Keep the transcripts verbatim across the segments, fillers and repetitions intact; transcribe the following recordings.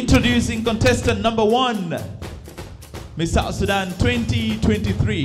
Introducing contestant number one, Miss South Sudan twenty twenty-three.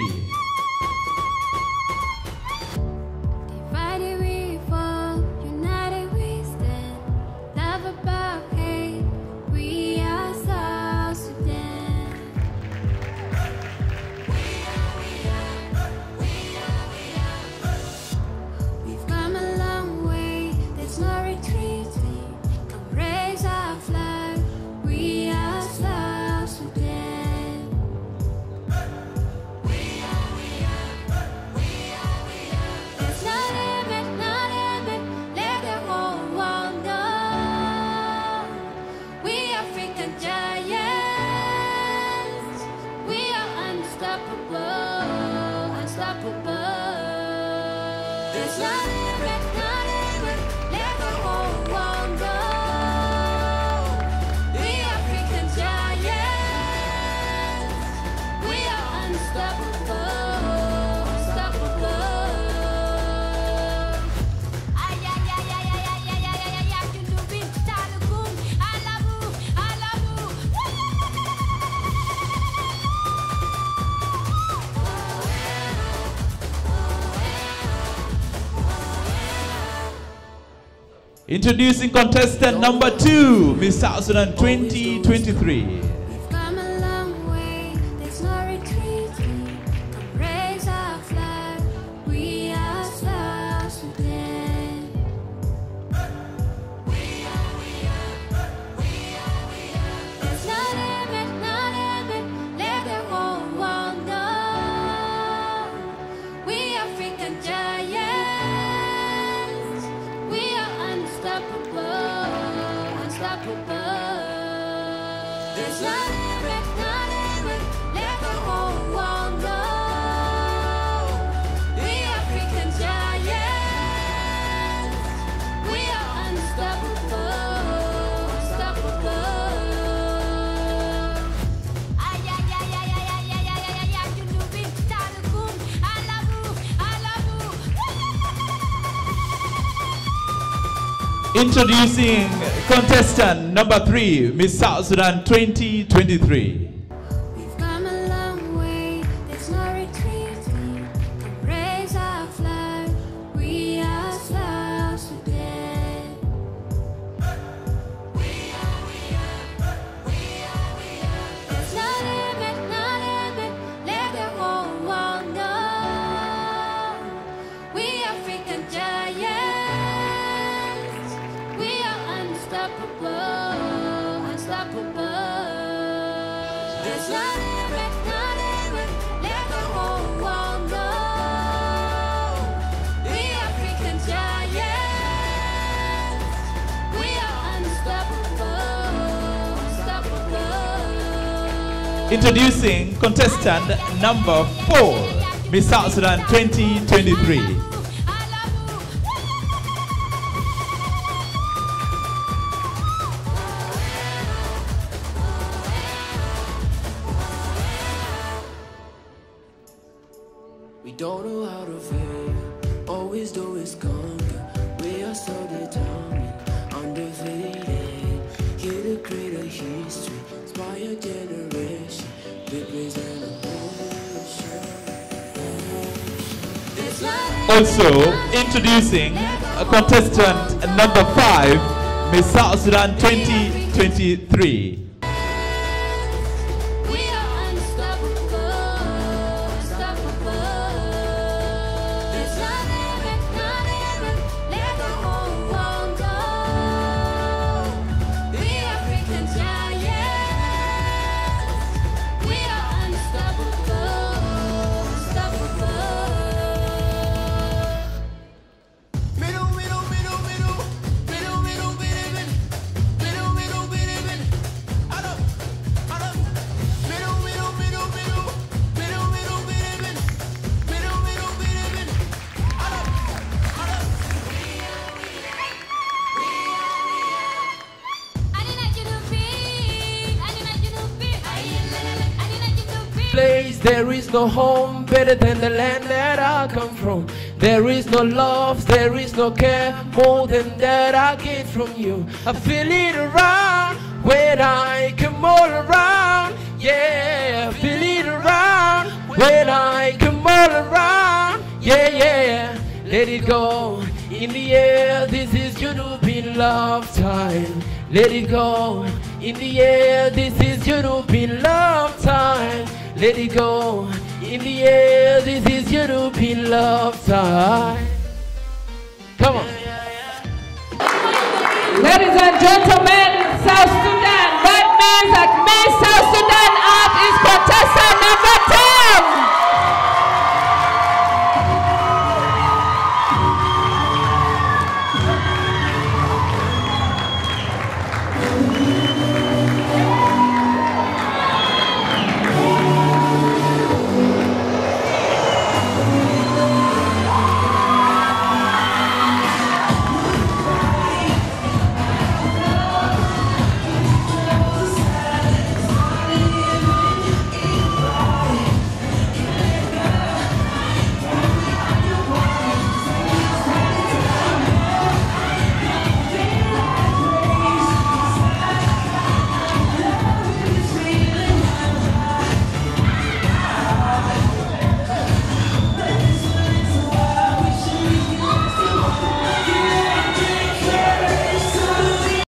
Introducing contestant number two, Miss South Sudan twenty twenty-three. Introducing contestant number three, Miss South Sudan twenty twenty-three. Introducing contestant number four, Miss South Sudan twenty twenty-three. We don't know how to fail, always do is conquer. We are so determined, undefeated. Here to create a history, inspire generation, represent a Also introducing a contestant number five, Miss South Sudan twenty twenty-three. There is no home better than the land that I come from. There is no love, there is no care more than that I get from you. I feel it around when I come all around. Yeah, feel it around when I come all around. Yeah, yeah, let it go in the air. This is European love time. Let it go in the air. This is European love time. Let it go in the air. This is European love time. Come on. Ladies and gentlemen, South Sudan, that means that